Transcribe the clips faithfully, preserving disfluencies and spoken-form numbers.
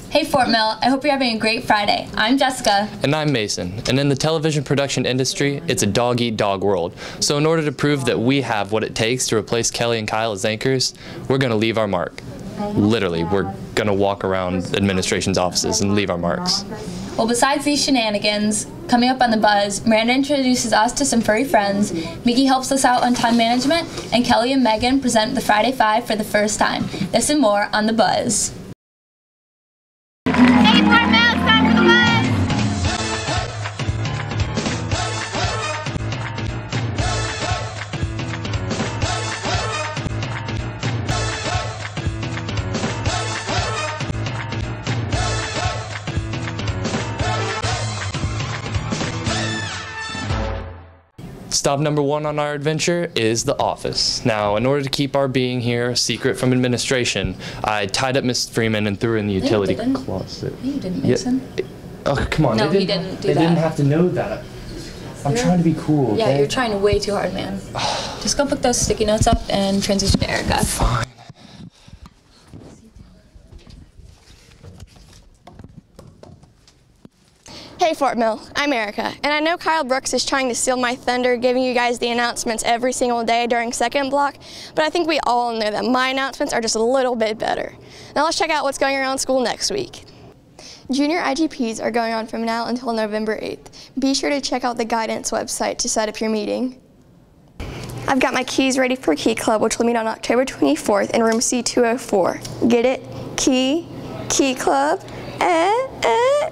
Hey Fort Mill, I hope you're having a great Friday. I'm Jessica. And I'm Mason. And in the television production industry, it's a dog-eat-dog world. So in order to prove that we have what it takes to replace Kelly and Kyle as anchors, we're going to leave our mark. Literally, we're going to walk around administration's offices and leave our marks. Well, besides these shenanigans, coming up on The Buzz, Miranda introduces us to some furry friends, Mickey helps us out on time management, and Kelly and Megan present the Friday Five for the first time. This and more on The Buzz. Hey, Fort Mill, it's time for The Buzz! Stop number one on our adventure is the office. Now, in order to keep our being here a secret from administration, I tied up Miss Freeman and threw her in the utility No, you didn't. closet. No, you didn't, Mason. Yeah. Oh, come on. No, they he didn't, didn't do They that. didn't have to know that. I'm You're- trying to be cool, okay? Yeah, you're trying way too hard, man. Just go pick those sticky notes up and transition to Erica. Fine. Hey Fort Mill, I'm Erica, and I know Kyle Brooks is trying to steal my thunder giving you guys the announcements every single day during second block, but I think we all know that my announcements are just a little bit better. Now let's check out what's going around school next week. Junior I G Ps are going on from now until November eighth. Be sure to check out the guidance website to set up your meeting. I've got my keys ready for Key Club, which will meet on October twenty-fourth in room C two oh four. Get it? Key? Key Club? Eh, eh.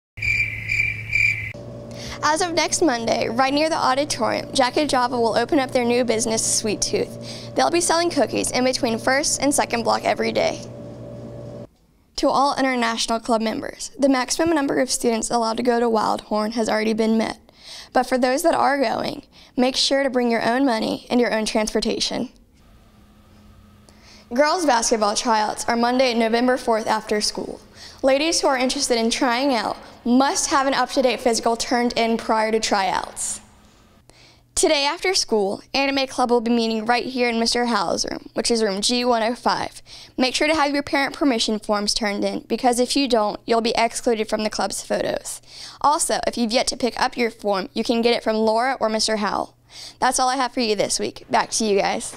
As of next Monday, right near the auditorium, Jack and Java will open up their new business, Sweet Tooth. They'll be selling cookies in between first and second block every day. To all International Club members, the maximum number of students allowed to go to Wildhorn has already been met. But for those that are going, make sure to bring your own money and your own transportation. Girls basketball tryouts are Monday, November fourth after school. Ladies who are interested in trying out must have an up-to-date physical turned in prior to tryouts. Today after school, Anime Club will be meeting right here in Mister Howell's room, which is room G one oh five. Make sure to have your parent permission forms turned in, because if you don't, you'll be excluded from the club's photos. Also, if you've yet to pick up your form, you can get it from Laura or Mister Howell. That's all I have for you this week. Back to you guys.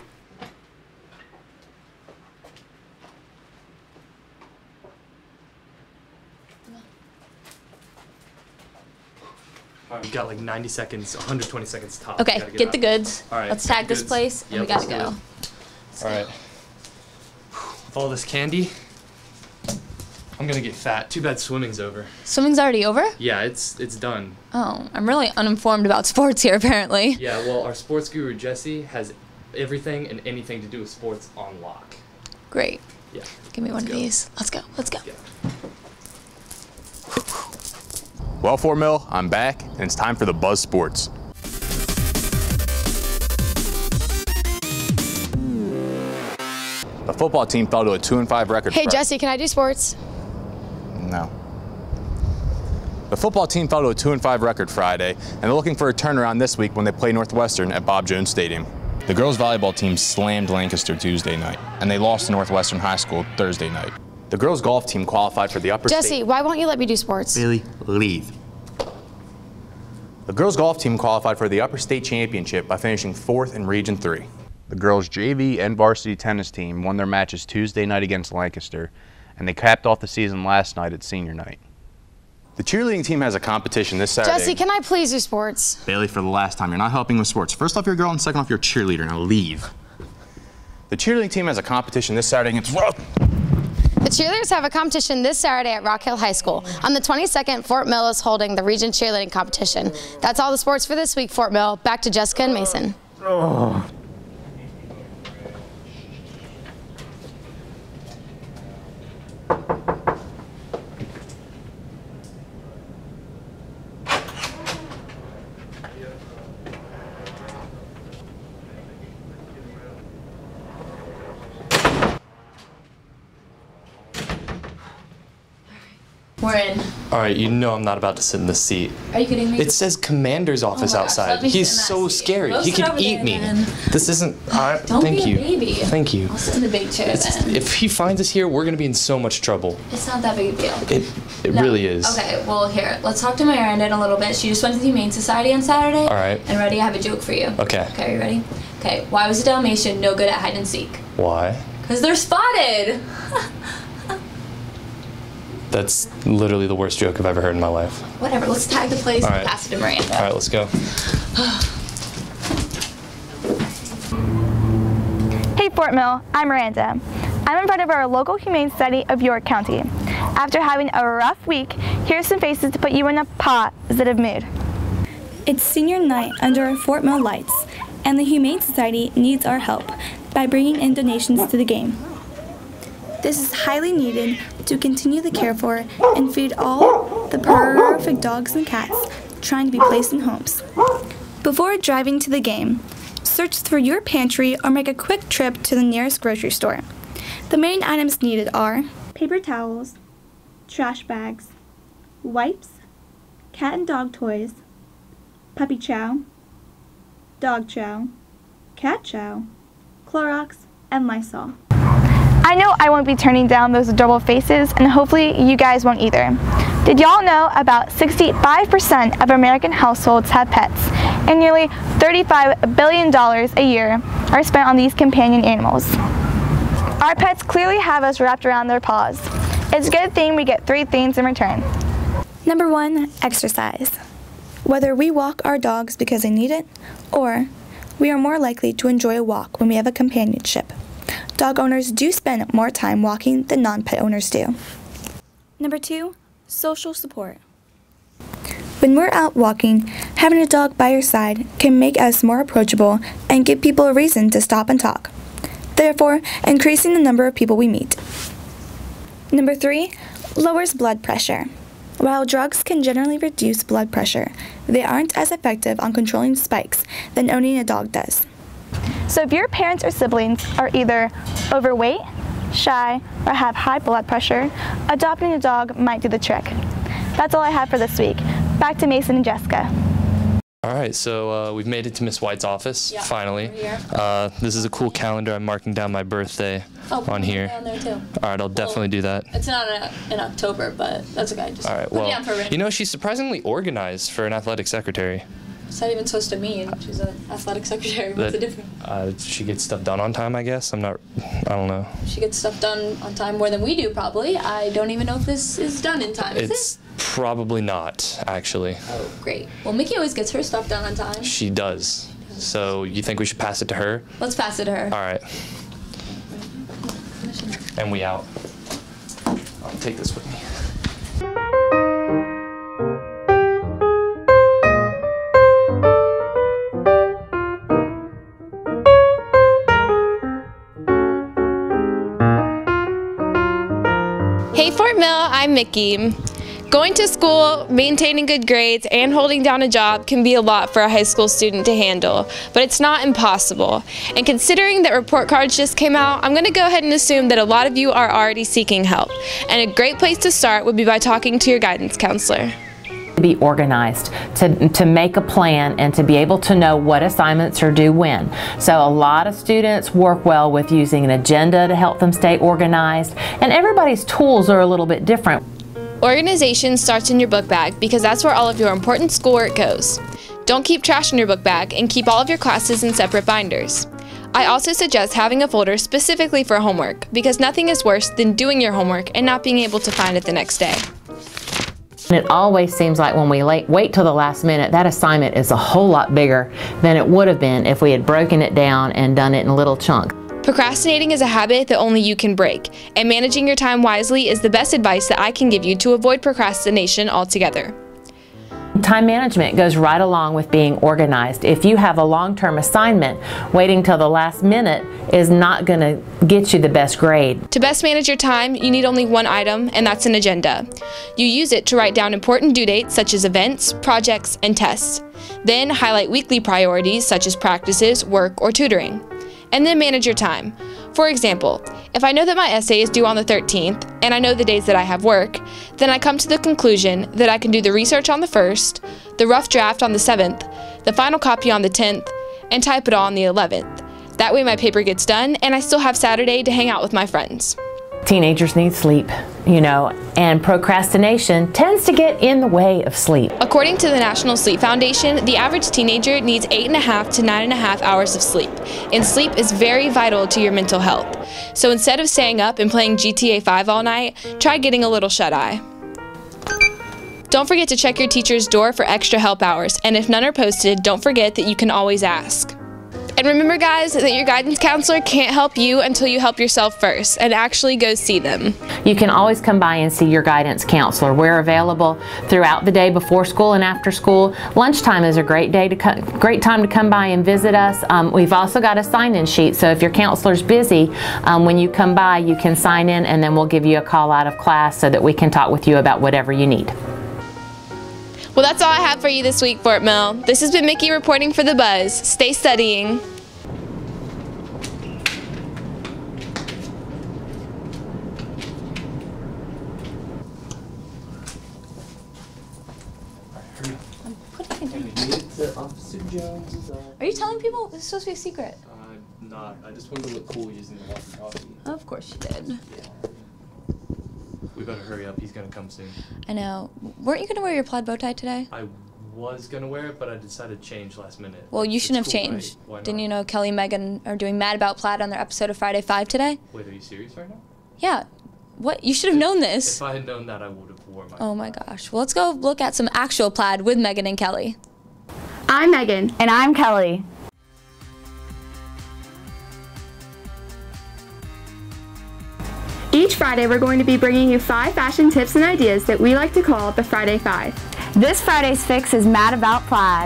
All right, we've got like ninety seconds, one hundred twenty seconds top. Okay, Gotta get, out. the goods. All right, Let's tag this goods. place, and Yep, we gotta let's do go. it. All right. With all this candy, I'm gonna get fat. Too bad swimming's over. Swimming's already over? Yeah, it's it's done. Oh, I'm really uninformed about sports here, apparently. Yeah, well, our sports guru Jesse has everything and anything to do with sports on lock. Great. Yeah. Give me one Let's of go. these. Let's go. Let's go. Yeah. Well, Fort Mill, I'm back, and it's time for the Buzz Sports. The football team fell to a two and five record. Hey Friday. Jesse, can I do sports? No. The football team fell to a two and five record Friday, and they're looking for a turnaround this week when they play Northwestern at Bob Jones Stadium. The girls volleyball team slammed Lancaster Tuesday night, and they lost to Northwestern High School Thursday night. The girls golf team qualified for the upper Jesse, state. why won't you let me do sports? Bailey, leave. The girls golf team qualified for the upper state championship by finishing fourth in Region three. The girls' J V and varsity tennis team won their matches Tuesday night against Lancaster, and they capped off the season last night at senior night. The cheerleading team has a competition this Saturday. Jesse, can I please do sports? Bailey, for the last time, you're not helping with sports. First off, you're a girl, and second off, you're a cheerleader. Now leave. The cheerleading team has a competition this Saturday against Rock. The cheerleaders have a competition this Saturday at Rock Hill High School. On the twenty-second, Fort Mill is holding the region cheerleading competition. That's all the sports for this week, Fort Mill. Back to Jessica and Mason. Oh. We're in. All right, you know I'm not about to sit in this seat. Are you kidding me? It says commander's office Oh my gosh, outside. let me sit He's in that so seat. scary. Go He sit could over eat there, me. then. This isn't. I, Don't thank be you. a baby. Thank you. I'll sit in the big chair It's, then. if he finds us here, we're gonna be in so much trouble. It's not that big a deal. It it No. really is. Okay, well here, let's talk to Miranda in a little bit. She just went to the Humane Society on Saturday. All right. And ready, I have a joke for you. Okay. Okay, are you ready? Okay, why was a Dalmatian no good at hide and seek? Why? Because they're spotted! That's literally the worst joke I've ever heard in my life. Whatever, let's tag the place All and right. pass it to Miranda. All right, let's go. Hey Fort Mill, I'm Miranda. I'm in front of our local Humane Society of York County. After having a rough week, here's some faces to put you in a positive mood. It's senior night under our Fort Mill lights, and the Humane Society needs our help by bringing in donations to the game. This is highly needed to continue the care for and feed all the perfect dogs and cats trying to be placed in homes. Before driving to the game, search through your pantry or make a quick trip to the nearest grocery store. The main items needed are paper towels, trash bags, wipes, cat and dog toys, puppy chow, dog chow, cat chow, Clorox, and Lysol. I know I won't be turning down those adorable faces, and hopefully you guys won't either. Did y'all know about sixty-five percent of American households have pets, and nearly thirty-five billion dollars a year are spent on these companion animals? Our pets clearly have us wrapped around their paws. It's a good thing we get three things in return. Number one, exercise. Whether we walk our dogs because they need it, or we are more likely to enjoy a walk when we have a companionship. Dog owners do spend more time walking than non-pet owners do. Number two, social support. When we're out walking, having a dog by your side can make us more approachable and give people a reason to stop and talk, therefore increasing the number of people we meet. Number three, lowers blood pressure. While drugs can generally reduce blood pressure, they aren't as effective on controlling spikes than owning a dog does. So if your parents or siblings are either overweight, shy, or have high blood pressure, adopting a dog might do the trick. That's all I have for this week. Back to Mason and Jessica. All right, so uh, we've made it to Miss White's office, Yeah, finally. we're here. Uh, this is a cool calendar. I'm marking down my birthday Oh, on here. On there too. All right, I'll definitely do that. It's not in, in October, but that's okay. Just All right, put it well, down for a you know, she's surprisingly organized for an athletic secretary. What's that even supposed to mean? She's an athletic secretary. What's That- the difference? Uh, she gets stuff done on time, I guess. I'm not, I don't know. She gets stuff done on time more than we do, probably. I don't even know if this is done in time. Is It's probably not, actually. it? Oh, great. Well, Mickey always gets her stuff done on time. She does. So you think we should pass it to her? Let's pass it to her. All right. And we out. I'll take this with me. Hey Fort Mill, I'm Mickey. Going to school, maintaining good grades, and holding down a job can be a lot for a high school student to handle, but it's not impossible. And considering that report cards just came out, I'm going to go ahead and assume that a lot of you are already seeking help. And a great place to start would be by talking to your guidance counselor. Be organized, to, to make a plan, and to be able to know what assignments are due when. So a lot of students work well with using an agenda to help them stay organized, and everybody's tools are a little bit different. Organization starts in your book bag because that's where all of your important schoolwork goes. Don't keep trash in your book bag, and keep all of your classes in separate binders. I also suggest having a folder specifically for homework because nothing is worse than doing your homework and not being able to find it the next day. It always seems like when we late, wait till the last minute, that assignment is a whole lot bigger than it would have been if we had broken it down and done it in little chunks. Procrastinating is a habit that only you can break, and managing your time wisely is the best advice that I can give you to avoid procrastination altogether. Time management goes right along with being organized. If you have a long-term assignment, waiting till the last minute is not going to get you the best grade. To best manage your time, you need only one item, and that's an agenda. You use it to write down important due dates such as events, projects, and tests. Then highlight weekly priorities such as practices, work, or tutoring. And then manage your time. For example, if I know that my essay is due on the thirteenth, and I know the days that I have work, then I come to the conclusion that I can do the research on the first, the rough draft on the seventh, the final copy on the tenth, and type it all on the eleventh. That way my paper gets done, and I still have Saturday to hang out with my friends. Teenagers need sleep, you know, and procrastination tends to get in the way of sleep. According to the National Sleep Foundation, the average teenager needs eight and a half to nine and a half hours of sleep, and sleep is very vital to your mental health. So instead of staying up and playing G T A five all night, try getting a little shut-eye. Don't forget to check your teacher's door for extra help hours, and if none are posted, don't forget that you can always ask. And remember, guys, that your guidance counselor can't help you until you help yourself first and actually go see them. You can always come by and see your guidance counselor. We're available throughout the day before school and after school. Lunchtime is a great day to co great time to come by and visit us. Um, we've also got a sign-in sheet, so if your counselor's busy, um, when you come by, you can sign in, and then we'll give you a call out of class so that we can talk with you about whatever you need. Well, that's all I have for you this week, Fort Mill. This has been Mickey reporting for The Buzz. Stay studying. Are you telling people? This is supposed to be a secret. I'm not. I just wanted to look cool using the walkie-talkie. Of course you did. Yeah. We better hurry up. He's gonna come soon. I know. Weren't you gonna wear your plaid bow tie today? I was gonna wear it, but I decided to change last minute. Well, you shouldn't It's have cool, changed. right? Why not? Didn't you know Kelly and Megan are doing Mad About Plaid on their episode of Friday Five today? Wait, are you serious right now? Yeah. What? You should have known this. If I had known that, I would have worn my. Oh my gosh. Well, let's go look at some actual plaid with Megan and Kelly. I'm Megan. And I'm Kelly. Each Friday, we're going to be bringing you five fashion tips and ideas that we like to call the Friday Five. This Friday's fix is Mad About Plaid.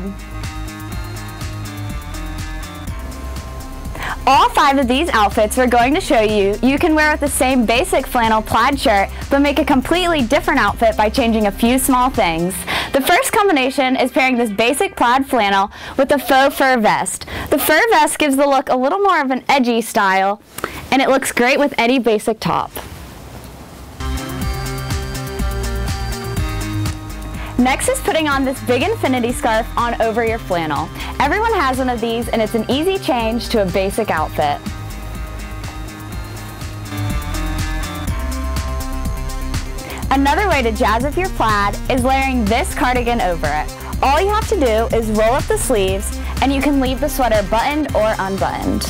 All five of these outfits we're going to show you, you can wear with the same basic flannel plaid shirt, but make a completely different outfit by changing a few small things. The first combination is pairing this basic plaid flannel with a faux fur vest. The fur vest gives the look a little more of an edgy style, and it looks great with any basic top. Next is putting on this big infinity scarf on over your flannel. Everyone has one of these, and it's an easy change to a basic outfit. Another way to jazz up your plaid is layering this cardigan over it. All you have to do is roll up the sleeves, and you can leave the sweater buttoned or unbuttoned.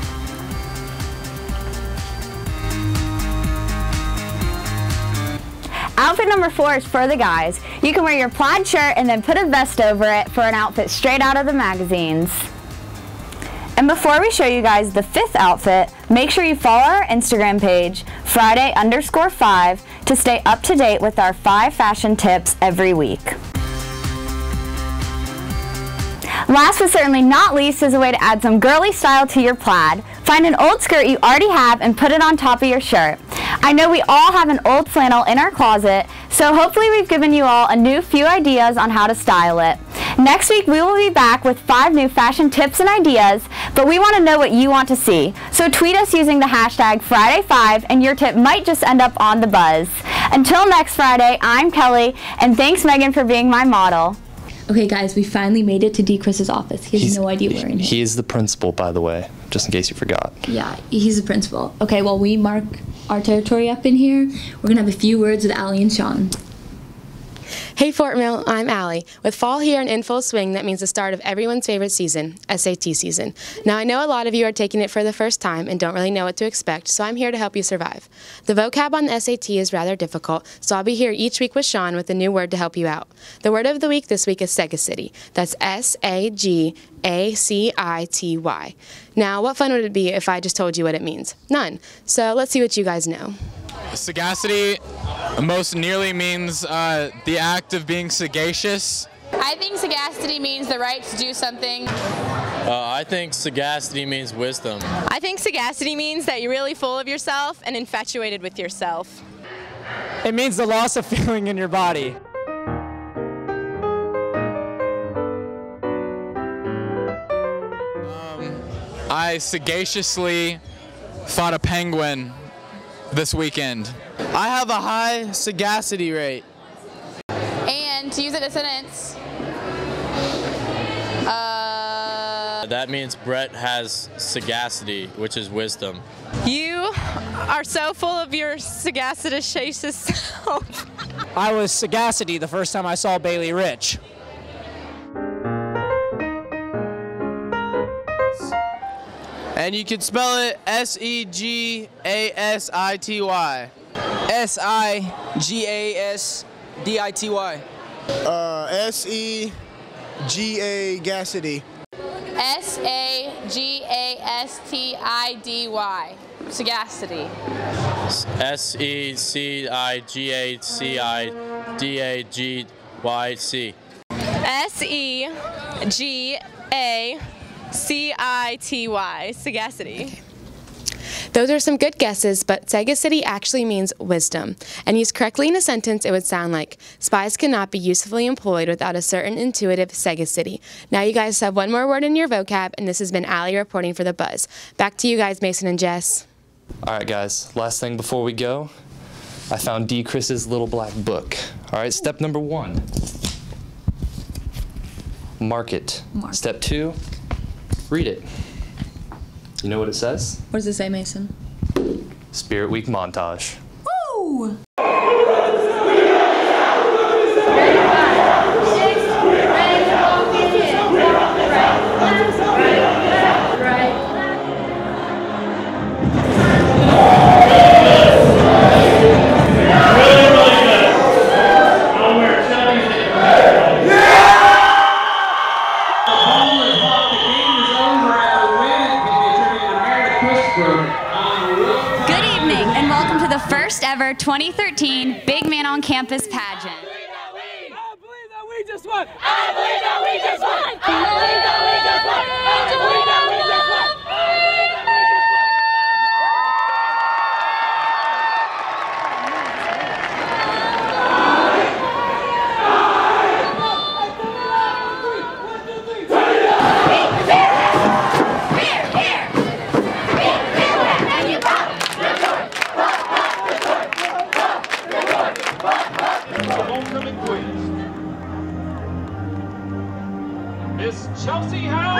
Outfit number four is for the guys. You can wear your plaid shirt and then put a vest over it for an outfit straight out of the magazines. And before we show you guys the fifth outfit, make sure you follow our Instagram page, Friday underscore five, to stay up to date with our five fashion tips every week. Last but certainly not least is a way to add some girly style to your plaid. Find an old skirt you already have and put it on top of your shirt. I know we all have an old flannel in our closet, so hopefully we've given you all a new few ideas on how to style it. Next week we will be back with five new fashion tips and ideas, but we want to know what you want to see. So tweet us using the hashtag Friday five and your tip might just end up on The Buzz. Until next Friday, I'm Kelly, and thanks Megan for being my model. Okay, guys, we finally made it to D. Chris's office. He has He's- no idea we're in here. He is the principal, by the way, just in case you forgot. Yeah, he's the principal. Okay, well, we mark our territory up in here. We're going to have a few words with Allie and Sean. Hey Fort Mill, I'm Allie. With fall here and in full swing, that means the start of everyone's favorite season, S A T season. Now I know a lot of you are taking it for the first time and don't really know what to expect, so I'm here to help you survive. The vocab on the S A T is rather difficult, so I'll be here each week with Sean with a new word to help you out. The word of the week this week is Sagacity. That's S A G A C I T Y. Now, what fun would it be if I just told you what it means? None. So let's see what you guys know. Sagacity most nearly means uh, the act of being sagacious. I think sagacity means the right to do something. Uh, I think sagacity means wisdom. I think sagacity means that you're really full of yourself and infatuated with yourself. It means the loss of feeling in your body. I sagaciously fought a penguin this weekend? I have a high sagacity rate. And to use it in a sentence, uh, That means Brett has sagacity, which is wisdom. You are so full of your sagacitous self. I was sagacity the first time I saw Bailey Rich. And you can spell it S E G A S I T Y. S I G A S D I T Y. Uh, S E G A Gassity. S A G A S T I D Y. Sagacity. S E C I G A C I D A G Y C. S E G A C I T Y. Sagacity. Those are some good guesses, but sagacity actually means wisdom. And used correctly in a sentence, it would sound like, spies cannot be usefully employed without a certain intuitive sagacity. Now you guys have one more word in your vocab, and this has been Allie reporting for The Buzz. Back to you guys, Mason and Jess. All right, guys, last thing before we go, I found D. Chris's little black book. All right, step number one, mark it. Mark. Step two, read it. You know what it says? What does it say, Mason? Spirit Week montage. Woo! Good evening and welcome to the first ever twenty thirteen Big Man on Campus pageant. I believe that we just won! I believe that we just won! I believe that we just won! I believe that we just won! Miss Chelsea Howe.